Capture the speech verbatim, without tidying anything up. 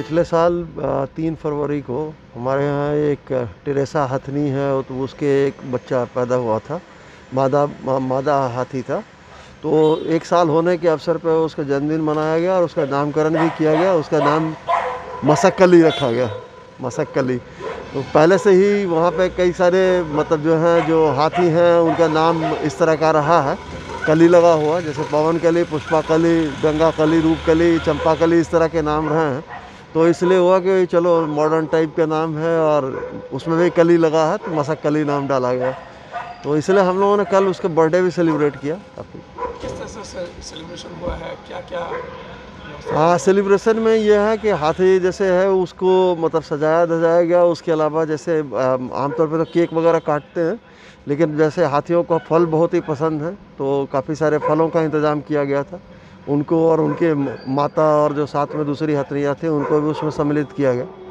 पिछले साल अ, तीन फरवरी को हमारे यहाँ एक टेरेसा हथनी है, तो उसके एक बच्चा पैदा हुआ था। मादा मा, मादा हाथी था। तो एक साल होने के अवसर पर उसका जन्मदिन मनाया गया और उसका नामकरण भी किया गया। उसका नाम मसक्कली रखा गया, मसक्कली। तो पहले से ही वहाँ पे कई सारे मतलब जो हैं जो हाथी हैं उनका नाम इस तरह का रहा है, कली लगा हुआ, जैसे पवन कली, पुष्पा कली, गंगा कली, रूप कली, चंपा कली, इस तरह के नाम रहे हैं। तो इसलिए हुआ कि चलो मॉडर्न टाइप का नाम है और उसमें भी कली लगा है, तो मसक्कली नाम डाला गया। तो इसलिए हम लोगों ने कल उसका बर्थडे भी सेलिब्रेट किया काफ़ी। किस तरह से सेलिब्रेशन हुआ है, क्या क्या? हाँ, सेलिब्रेशन में ये है कि हाथी जैसे है उसको मतलब सजाया धजाया गया। उसके अलावा जैसे आमतौर पे तो केक वगैरह काटते हैं, लेकिन जैसे हाथियों को फल बहुत ही पसंद है, तो काफ़ी सारे फलों का इंतज़ाम किया गया था उनको, और उनके माता और जो साथ में दूसरी हथनियाँ थी उनको भी उसमें सम्मिलित किया गया।